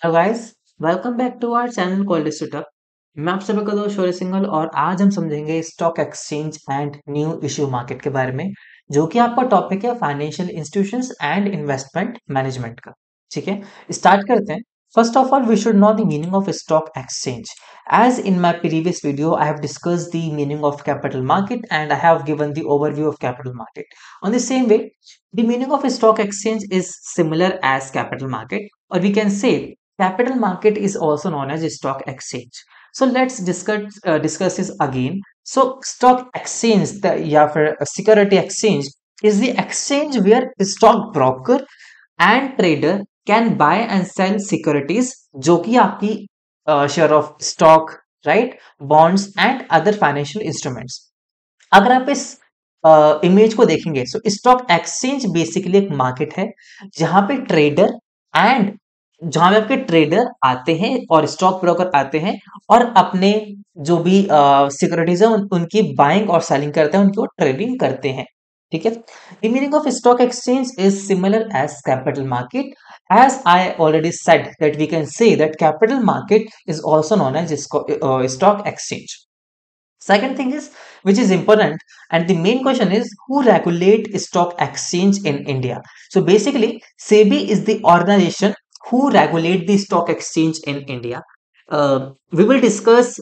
Hello guys, welcome back to our channel called startup. मैं आप सभी का दोस्त शौर्य सिंघल और आज हम समझेंगे stock exchange and new issue market के बारे में, जो कि आपका टॉपिक है financial institutions and investment management का। ठीक है, स्टार्ट करते हैं। First of all we should know the meaning of stock exchange. As in my previous video I have discussed the meaning of capital market and I have given the overview of capital market. On the same way, the meaning of a stock exchange is similar as capital market, or we can say capital market is also known as a stock exchange. So let's discuss this again. So stock exchange या फिर security exchange is the exchange where a stock broker and trader can buy and sell securities जो कि आपकी share of stock, right, bonds and other financial instruments। अगर आप इस image को देखेंगे, सो स्टॉक एक्सचेंज बेसिकली एक मार्केट है जहां पे ट्रेडर एंड जहां पे आपके ट्रेडर आते हैं और स्टॉक ब्रोकर आते हैं और अपने जो भी सिक्योरिटीज है उनकी बाइंग और सेलिंग करते हैं, उनकी वो ट्रेडिंग करते हैं। ठीक है, the meaning of stock exchange is similar as capital market. As I already said that we can say that capital market is also known as stock exchange. Second thing is, which is important, and the main question is who regulate stock exchange in India. So basically, SEBI is the organization who regulate the stock exchange in India. We will discuss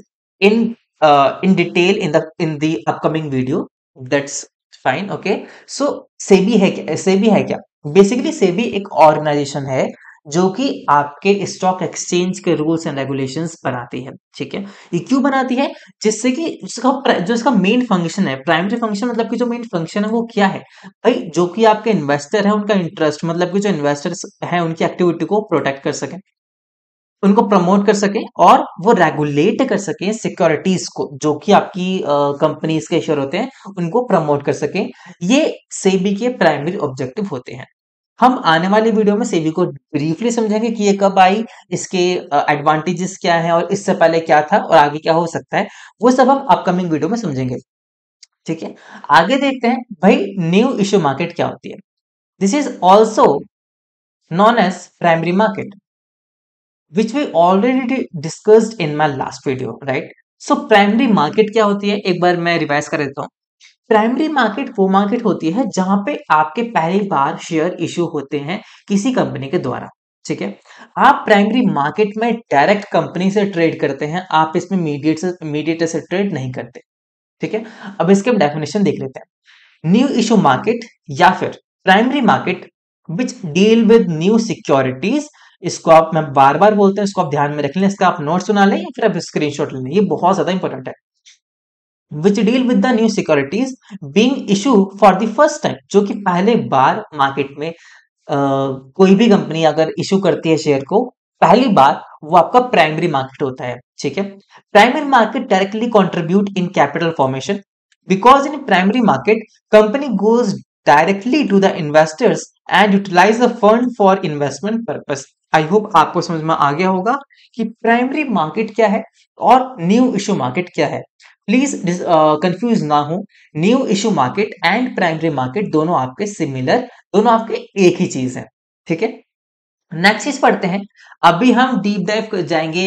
in detail in the upcoming video. That's fine. Okay. So SEBI है क्या? SEBI है क्या? Basically, SEBI एक organization है जो कि आपके stock exchange के रूल्स एंड रेगुलेशंस बनाती है। ठीक है, ये क्यों बनाती है? जिससे कि जो इसका मेन फंक्शन है, प्राइमरी फंक्शन मतलब कि जो मेन फंक्शन है वो क्या है भाई, जो कि आपके इन्वेस्टर है उनका इंटरेस्ट, मतलब कि जो इन्वेस्टर्स हैं उनकी एक्टिविटी को प्रोटेक्ट कर सके, उनको प्रमोट कर सके और वो रेगुलेट कर सके सिक्योरिटीज को जो कि आपकी कंपनीज के शेयर होते हैं उनको प्रमोट कर सके। ये सेबी के प्राइमरी ऑब्जेक्टिव होते हैं। हम आने वाली वीडियो में सेबी को ब्रीफली समझेंगे कि ये कब आई, इसके एडवांटेजेस क्या है और इससे पहले क्या था और आगे क्या हो सकता है, वो सब हम अपकमिंग वीडियो में समझेंगे। ठीक है, आगे देखते हैं भाई न्यू इश्यू मार्केट क्या होती है। This is also known as primary market which we already discussed in my last video, right. So primary market क्या होती है, एक बार मैं रिवाइज कर देता हूँ। प्राइमरी मार्केट वो मार्केट होती है जहां पे आपके पहली बार शेयर इश्यू होते हैं किसी कंपनी के द्वारा। ठीक है, आप प्राइमरी मार्केट में डायरेक्ट कंपनी से ट्रेड करते हैं, आप इसमें मीडिएटर से ट्रेड नहीं करते। ठीक है, अब इसके डेफिनेशन देख लेते हैं। न्यू इश्यू मार्केट या फिर primary market which deal with new securities. इसको आप, मैं बार बार बोलते हैं, इसको आप ध्यान में रख लें, इसका आप नोट्स सुना लें या फिर आप स्क्रीनशॉट ले लें, ये बहुत ज्यादा इंपॉर्टेंट है। which deal with the new securities being issued for the first time, जो कि पहले बार मार्केट में कोई भी कंपनी अगर इशू करती है शेयर को पहली बार, वो आपका प्राइमरी मार्केट होता है। ठीक है, primary market directly contribute in capital formation because in primary market company goes directly to the investors and utilise the fund for investment purpose. I hope आपको समझ में आ गया होगा कि प्राइमरी मार्केट क्या है और न्यू इश्यू मार्केट क्या है। प्लीज कंफ्यूज ना हो, new issue market and primary market दोनों आपके सिमिलर, दोनों आपके एक ही चीज है। ठीक है, नेक्स्ट चीज पढ़ते हैं। अभी हम डीप डाइव जाएंगे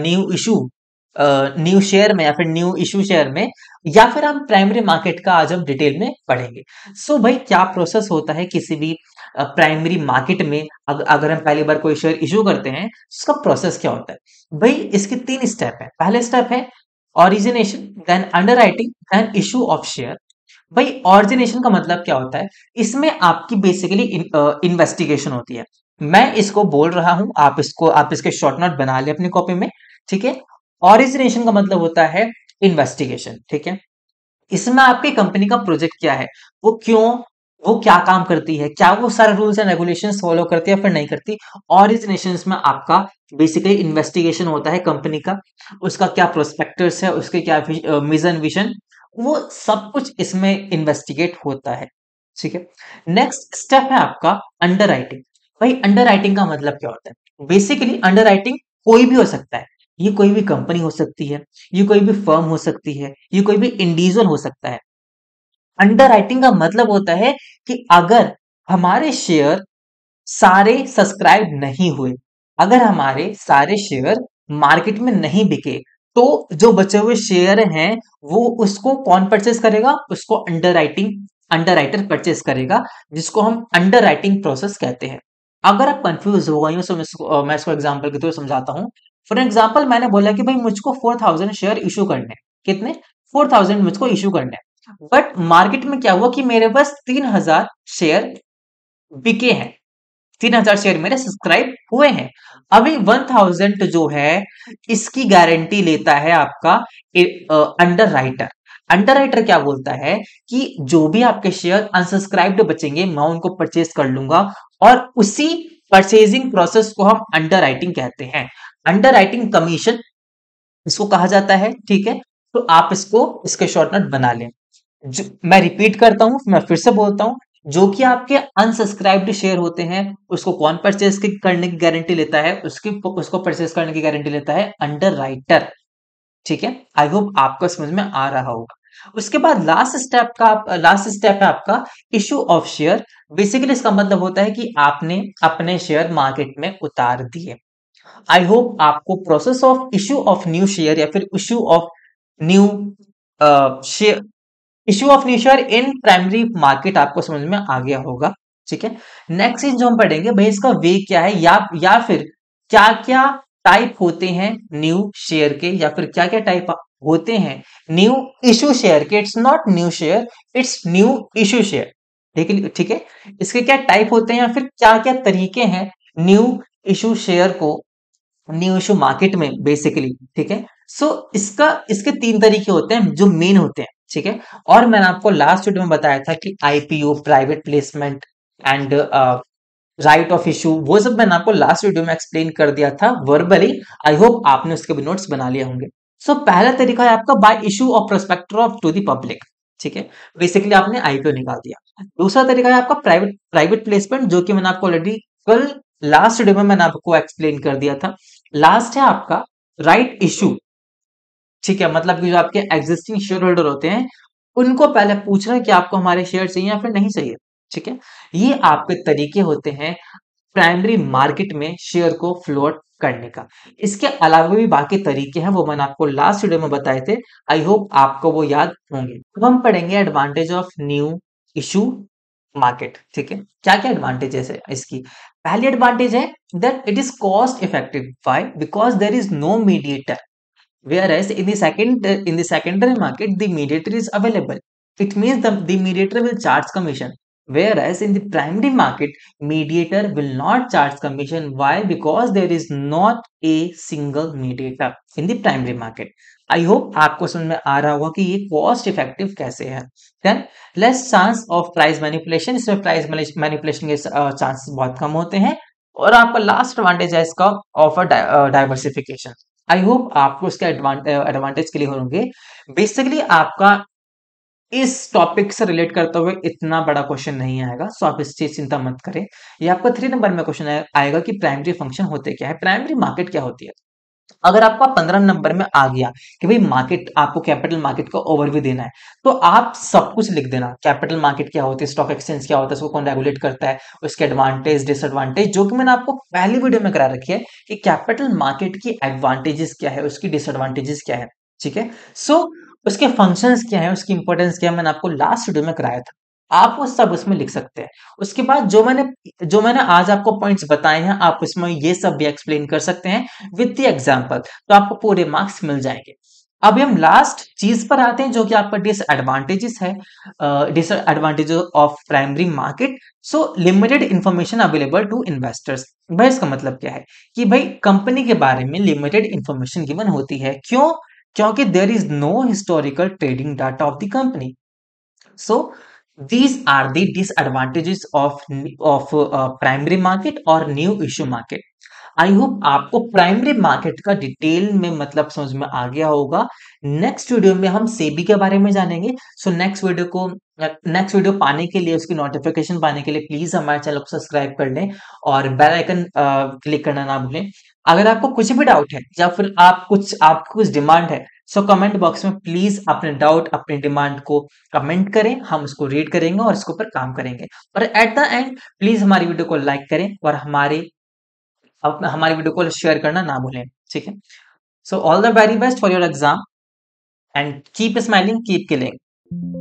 न्यू शेयर में या फिर न्यू इश्यू शेयर में, या फिर हम प्राइमरी मार्केट का आज हम डिटेल में पढ़ेंगे। सो भाई क्या प्रोसेस होता है किसी भी प्राइमरी मार्केट में, अगर हम पहली बार कोई शेयर इश्यू करते हैं उसका प्रोसेस क्या होता है भाई। इसके 3 स्टेप है। पहले स्टेप है origination, then underwriting, then issue of share. भाई ओरिजिनेशन का मतलब क्या होता है, इसमें आपकी बेसिकली इन्वेस्टिगेशन होती है। मैं इसको बोल रहा हूं, आप इसके शॉर्ट नोट बना ले अपनी कॉपी में। ठीक है, ओरिजिनेशन का मतलब होता है इन्वेस्टिगेशन। ठीक है, इसमें आपकी कंपनी का प्रोजेक्ट क्या है, वो क्यों, वो क्या काम करती है, क्या वो सारे रूल्स एंड रेगुलेशंस फॉलो करती है फिर नहीं करती। ओरिजिनेशन में आपका बेसिकली इन्वेस्टिगेशन होता है कंपनी का, उसका क्या प्रोस्पेक्टस है, उसके क्या मिशन विजन, वो सब कुछ इसमें इन्वेस्टिगेट होता है। ठीक है, नेक्स्ट स्टेप है आपका अंडर राइटिंग। भाई अंडर राइटिंग का मतलब क्या होता है, बेसिकली अंडर राइटिंग कोई भी हो सकता है, ये कोई भी कंपनी हो सकती है, ये कोई भी फर्म हो सकती है, ये कोई भी इंडिविजुअल हो सकता है। अंडर राइटिंग का मतलब होता है कि अगर हमारे शेयर सारे सब्सक्राइब नहीं हुए, अगर हमारे सारे शेयर मार्केट में नहीं बिके तो जो बचे हुए शेयर हैं वो उसको कौन परचेस करेगा, उसको अंडरराइटर परचेस करेगा, जिसको हम अंडरराइटिंग प्रोसेस कहते हैं। अगर आप कंफ्यूज हो गई हो तो मैं इसको एग्जांपल के थ्रू समझाता हूँ। फॉर एग्जांपल मैंने बोला कि भाई मुझको 4000 शेयर इशू करने हैं। कितने? 4000 मुझको इशू करने हैं। बट मार्केट में क्या हुआ कि मेरे पास 3000 शेयर बिके हैं, 3000 शेयर मेरे सब्सक्राइब हुए हैं। अभी 1000 जो है इसकी गारंटी लेता है आपका अंडर राइटर। अंडर राइटर क्या बोलता है कि जो भी आपके शेयर अनसब्सक्राइब्ड बचेंगे मैं उनको परचेज कर लूंगा, और उसी परचेजिंग प्रोसेस को हम अंडर राइटिंग कहते हैं। अंडर राइटिंग कमीशन इसको कहा जाता है, ठीक है। तो आप इसको इसके शॉर्ट नोट बना लें। मैं रिपीट करता हूं, मैं फिर से बोलता हूं, जो कि आपके अनसब्सक्राइब्ड शेयर होते हैं उसको कौन परचेज करने की गारंटी लेता है, उसको परचेज करने की गारंटी लेता है अंडर राइटर। ठीक है, आई होप आपको समझ में आ रहा होगा। उसके बाद लास्ट स्टेप है आपका इशू ऑफ शेयर। बेसिकली इसका मतलब होता है कि आपने अपने शेयर मार्केट में उतार दिए। आई होप आपको process of issue of new share या फिर new share issue of new share in primary market आपको समझ में आ गया होगा। ठीक है, नेक्स्ट चीज जो हम पढ़ेंगे भाई इसका वे क्या है, या फिर क्या क्या टाइप होते हैं न्यू शेयर के, या फिर क्या क्या टाइप होते हैं न्यू इशू शेयर के। It's not new share, it's new issue share. ठीक है, इसके क्या टाइप होते हैं या फिर क्या क्या तरीके हैं न्यू इशू शेयर को, न्यू इशू मार्केट में बेसिकली। ठीक है, सो इसके 3 तरीके होते हैं जो मेन होते हैं। ठीक है, और मैंने आपको लास्ट वीडियो में बताया था कि IPO, private placement and right of issue, वो सब मैंने आपको लास्ट वीडियो में एक्सप्लेन कर दिया था वर्बली। आई होप आपने उसके भी नोट्स बना लिए होंगे। सो पहला तरीका है आपका by issue of prospector of to the public. ठीक है, बेसिकली आपने आईपीओ निकाल दिया। दूसरा तरीका है आपका प्राइवेट प्लेसमेंट, जो कि मैंने आपको ऑलरेडी कल लास्ट वीडियो में मैंने आपको एक्सप्लेन कर दिया था। लास्ट है आपका राइट इशू। ठीक है, मतलब कि जो आपके एग्जिस्टिंग शेयर होल्डर होते हैं उनको पहले पूछना है कि आपको हमारे शेयर चाहिए या फिर नहीं चाहिए। ठीक है, ये आपके तरीके होते हैं प्राइमरी मार्केट में शेयर को फ्लोट करने का। इसके अलावा भी बाकी तरीके हैं, वो मैंने आपको लास्ट वीडियो में बताए थे। आई होप आपको वो याद होंगे। अब हम पढ़ेंगे advantage of new issue market. ठीक है, क्या क्या एडवांटेजेस है इसकी। पहली एडवांटेज है that it is cost effective. Why? Because there is no mediator, whereas in the secondary market the mediator is available. It means the mediator will charge commission, whereas in the primary market mediator will not charge commission. Why? Because there is not a single mediator in the primary market. I hope आपको समझ में आ रहा होगा कि ये cost effective कैसे है। Then less chance of price manipulation, इसमें प्राइस मैनिपुलेशन के चांसेस बहुत कम होते हैं। और आपका लास्ट एडवांटेज है इसका ऑफर डाइवर्सिफिकेशन। आई होप आपको इसका एडवांटेज क्लियर होंगे। बेसिकली आपका इस टॉपिक से रिलेट करते हुए इतना बड़ा क्वेश्चन नहीं आएगा, सो आप इस चीज चिंता मत करें। ये आपका 3 नंबर में क्वेश्चन आएगा कि प्राइमरी फंक्शन होते क्या है, प्राइमरी मार्केट क्या होती है। अगर आपका 15 नंबर में आ गया कि भाई मार्केट, आपको कैपिटल मार्केट का ओवरव्यू देना है, तो आप सब कुछ लिख देना। कैपिटल मार्केट क्या होती है, स्टॉक एक्सचेंज क्या होता है, उसको कौन रेगुलेट करता है, उसके एडवांटेज डिसएडवांटेज, जो कि मैंने आपको पहली वीडियो में करा रखी है कि कैपिटल मार्केट की एडवांटेजेस क्या है, उसकी डिसएडवांटेजेस क्या है। ठीक है, सो उसके फंक्शंस क्या है, उसकी इंपॉर्टेंस क्या है, मैंने आपको लास्ट वीडियो में कराया था। आप वो सब उसमें लिख सकते हैं। उसके बाद जो मैंने आज आपको पॉइंट्स बताए हैं, आप उसमें ये सब भी एक्सप्लेन कर सकते हैं विद द एग्जांपल, तो आपको पूरे मार्क्स मिल जाएंगे। अभी हम लास्ट चीज पर आते हैं जो कि आपका डिसएडवांटेजेस है। Disadvantage of primary market. So limited information available to investors. भाई इसका मतलब क्या है कि भाई कंपनी के बारे में लिमिटेड इंफॉर्मेशन गिवन होती है। क्यों? क्योंकि there is no historical trading data of the company. So these are the disadvantages of primary market और new issue market. I hope आपको प्राइमरी मार्केट का डिटेल में मतलब समझ में आ गया होगा। नेक्स्ट वीडियो में हम सेबी के बारे में जानेंगे। सो नेक्स्ट वीडियो पाने के लिए, उसकी नोटिफिकेशन पाने के लिए प्लीज हमारे चैनल को सब्सक्राइब कर लें और बेल आइकन क्लिक करना ना भूलें। अगर आपको कुछ भी डाउट है या फिर आपको कुछ डिमांड है, सो कमेंट बॉक्स में प्लीज अपने डाउट, अपने डिमांड को कमेंट करें, हम उसको रीड करेंगे और इसके ऊपर काम करेंगे। और एट द एंड प्लीज हमारी वीडियो को लाइक करें और हमारे आप हमारी वीडियो को शेयर करना ना भूलें, ठीक है। So all the very best for your exam and keep smiling, keep killing.